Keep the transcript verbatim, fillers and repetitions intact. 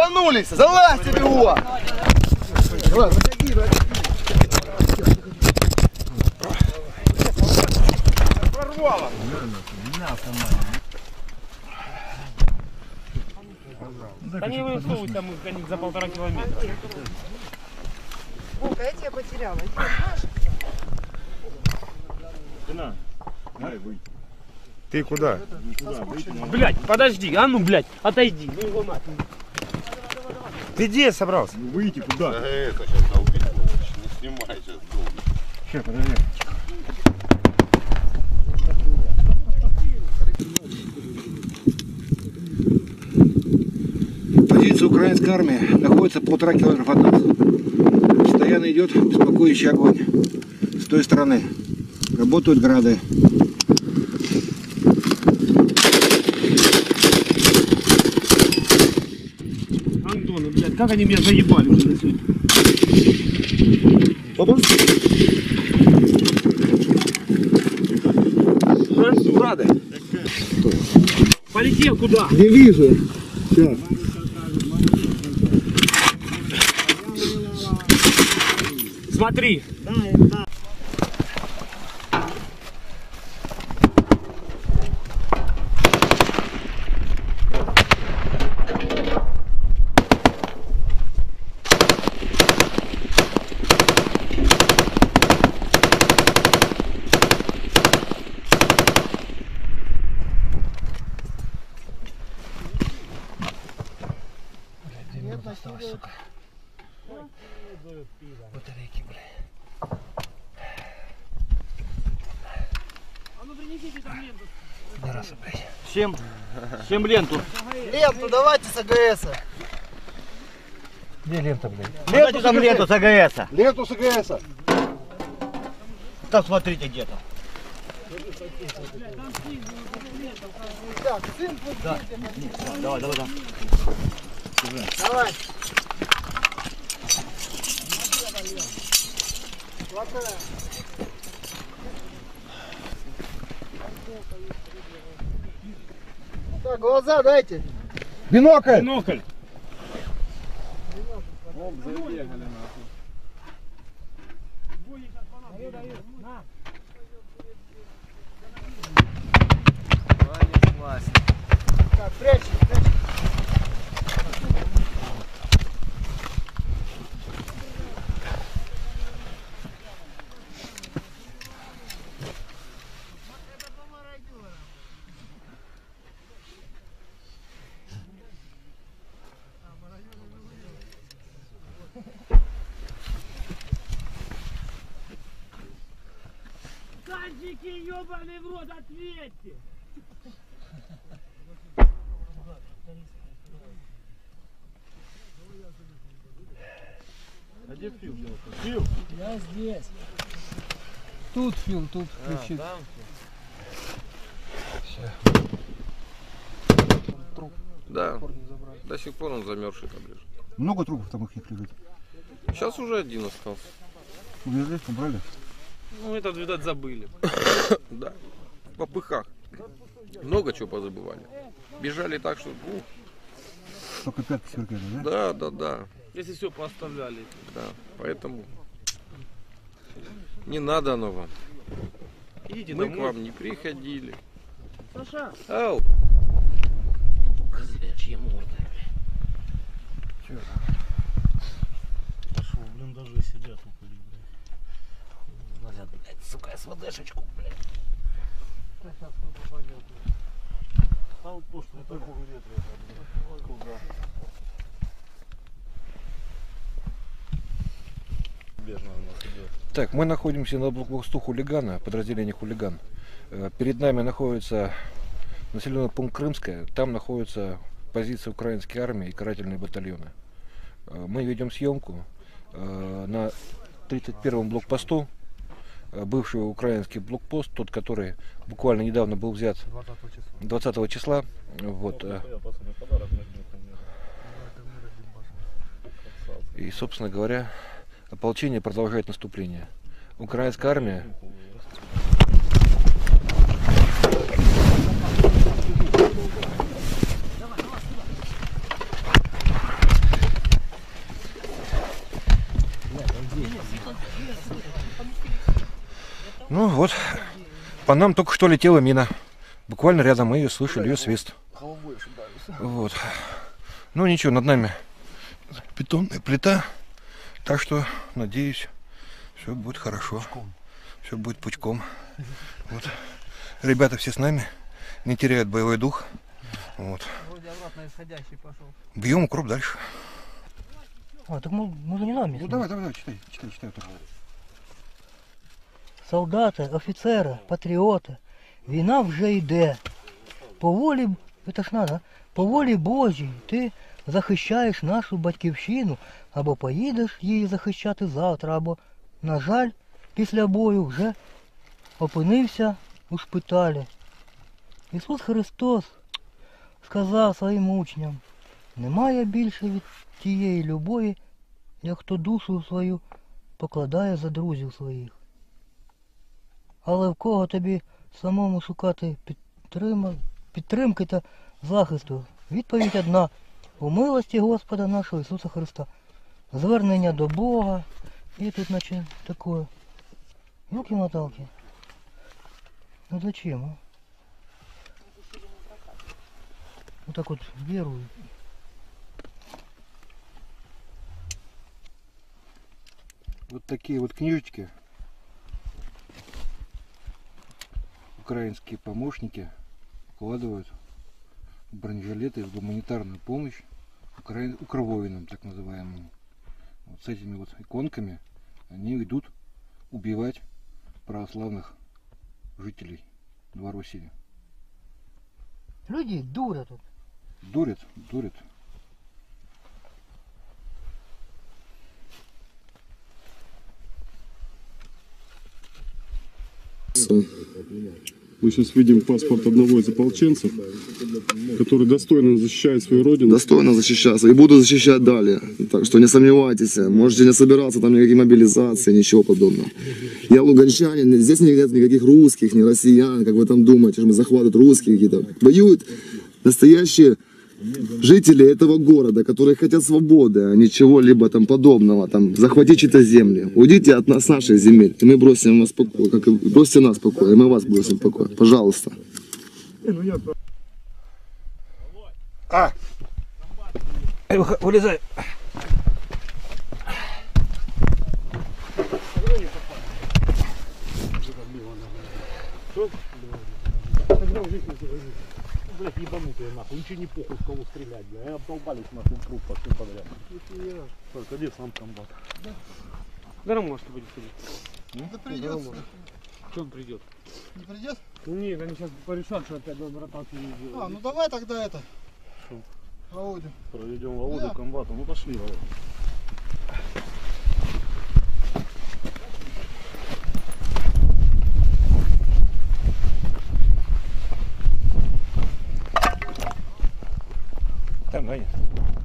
Ломанулись! Залазьте его! Давай, заходи, прорвало! Да не высовывай там их за полтора километра. Волка, я тебя потеряла. На, дай выйти. Ты куда? Блять, подожди, а ну, блять, отойди. Ну его мать. Ты где собрался? Ну, выйти куда? Да это сейчас долбить будешь. Не снимай сейчас долбить. Сейчас, подожди. Позиция украинской армии находится полтора километра от нас. Постоянно идет беспокоящий огонь с той стороны. Работают грады. Антон, блядь, как они меня заебали уже на сегодня. Грады. Полетел куда? Не вижу. Сейчас. Смотри. Сука. Батарейки, бля. А ну принесите там ленту. Не раз, блядь. Всем, всем ленту. Ленту давайте с АГС. Где лента, блядь? Ленту там ленту с АГС. Ленту с АГС. Там смотрите где-то. Так, сын, Да. Давай, давай, давай. давай. Так, глаза дайте. Бинокль! Бинокль. Оп, забегали нахуй. Так, прячь, прячь. Танчики, ебаный в рот, ответьте! А где Фил? Фил? Я здесь. Тут Фил, тут включит. А, Труп. Да. До сих пор он замерзший там лежит. Много трупов там их лежит. Сейчас уже один остался. Увезли, убрали. Ну этот, видать, забыли. Да. В попыхах. Много чего позабывали. Бежали так, что... ух. Только пятки сверкали, да? Да, да, да. Если все поставляли. Да. Поэтому не надо оно вам. Идите Мы домой. к вам не приходили. Саша. Ау. Козлячья морда. Шо, блин, даже сидят упыри, блядь. Назад, блядь, сука, СВДшечку, блядь. Сейчас кто попадет, блядь. А вот то, что в таком ветре, блядь. Куда? Так, мы находимся на блокпосту хулигана, подразделение хулиган. Перед нами находится населенный пункт Крымская, там находится позиция украинской армии и карательные батальоны. Мы ведем съемку на тридцать первом блокпосту, бывший украинский блокпост, тот, который буквально недавно был взят двадцатого числа. Вот. И, собственно говоря, ополчение продолжает наступление. Украинская армия Вот, по нам только что летела мина. Буквально рядом мы ее слышали, ее свист. Вот. Ну ничего, над нами бетонная плита. Так что, надеюсь, все будет хорошо. Все будет пучком. Вот. Ребята все с нами. Не теряют боевой дух. Вот. Вроде обратно исходящий пошел. Бьем укроп дальше. А, так мы, мы не нами. Ну давай, давай, давай, читай, читай, читай. Солдати, офіцери, патріоти, війна вже йде. По волі, це ж надо, по волі Божій ти захищаєш нашу батьківщину, або поїдеш її захищати завтра, або, на жаль, після бою вже опинився у шпиталі. Ісус Христос сказав своїм учням: немає більше від тієї любові, як хто душу свою покладає за друзів своїх. Але в кого тобі самому шукати підтрима, підтримки та захисту? Відповідь одна: у милості Господа нашого Ісуса Христа. Звернення до Бога. І тут наче таке. Ёлки-моталки. Ну зачем, а? Вот так вот верую. Вот такие вот книжечки украинские помощники вкладывают в бронежилеты, в гуманитарную помощь укра... укровоинам, так называемым. Вот с этими вот иконками они идут убивать православных жителей Новороссии. Люди дурят тут. Дурят, дурят. Мы сейчас видим паспорт одного из ополченцев, который достойно защищает свою родину. Достойно защищаться и буду защищать далее. Так что не сомневайтесь, можете не собираться там никаких мобилизаций, ничего подобного. Я луганчанин, здесь нет никаких русских, ни россиян, как вы там думаете, что мы захватывают русских какие-то. Воюют настоящие жители этого города, которые хотят свободы, а не чего-либо там подобного, там, захватить чьи-то земли. Уйдите от нас, наших земель, и мы бросим вас в покой, как и бросьте нас в покой, и мы вас бросим в покой. Пожалуйста. А! Вылезай! Блять, ебанутые нахуй, ничего не похуй в кого стрелять, бля, я обдолбались нахуй труп по всем подряд. Только где сам комбат? Да, может быть, сидит. Да придется. Что он придет? Не придет? Нет, они сейчас порешат, что опять надо ротацию не делать. А, ну давай тогда это. Шо? Володю. Проведем Володю Да. комбату, ну пошли, Володя. Там, Аня.